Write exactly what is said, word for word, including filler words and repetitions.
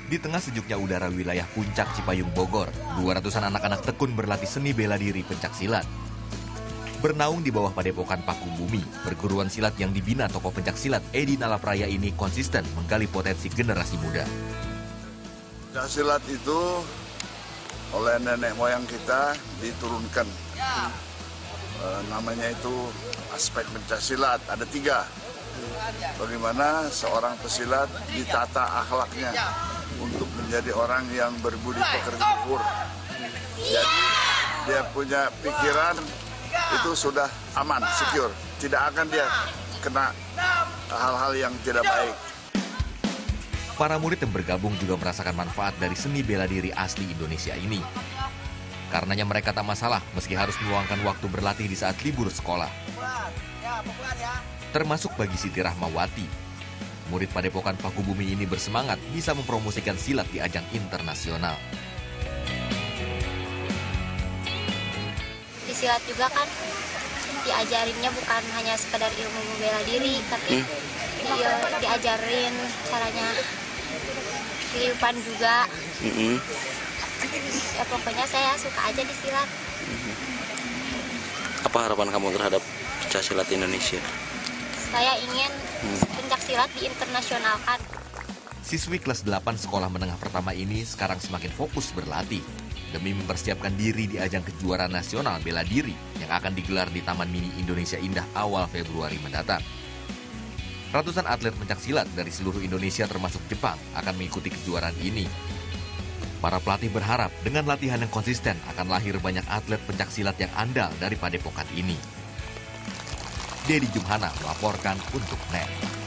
Di tengah sejuknya udara wilayah Puncak Cipayung Bogor, dua ratusan anak-anak tekun berlatih seni bela diri pencaksilat. Bernaung di bawah padepokan Paku Bumi, perguruan silat yang dibina tokoh pencaksilat Edi Nalapraya ini konsisten menggali potensi generasi muda. Pencaksilat itu oleh nenek moyang kita diturunkan. E, namanya itu aspek pencaksilat, ada tiga. Bagaimana seorang pesilat ditata akhlaknya untuk menjadi orang yang berbudi pekerti luhur. Jadi dia punya pikiran itu sudah aman, secure. Tidak akan dia kena hal-hal yang tidak baik. Para murid yang bergabung juga merasakan manfaat dari seni bela diri asli Indonesia ini. Karenanya mereka tak masalah meski harus meluangkan waktu berlatih di saat libur sekolah. Termasuk bagi Siti Rahmawati. Murid padepokan Paku Bumi ini bersemangat bisa mempromosikan silat di ajang internasional. Di silat juga kan diajarinnya bukan hanya sekedar ilmu bela diri, tapi hmm. dia diajarin caranya kehidupan juga. Hmm. Ya pokoknya saya suka aja di silat. Hmm. Apa harapan kamu terhadap pencaksilat Indonesia? Saya ingin hmm. pencaksilat diinternasionalkan. Siswi kelas delapan sekolah menengah pertama ini sekarang semakin fokus berlatih demi mempersiapkan diri di ajang kejuaraan nasional bela diri yang akan digelar di Taman Mini Indonesia Indah awal Februari mendatang. Ratusan atlet pencaksilat dari seluruh Indonesia termasuk Jepang akan mengikuti kejuaraan ini. Para pelatih berharap dengan latihan yang konsisten akan lahir banyak atlet pencaksilat yang andal dari padepokan ini. Dedi Jumhana melaporkan untuk N E T.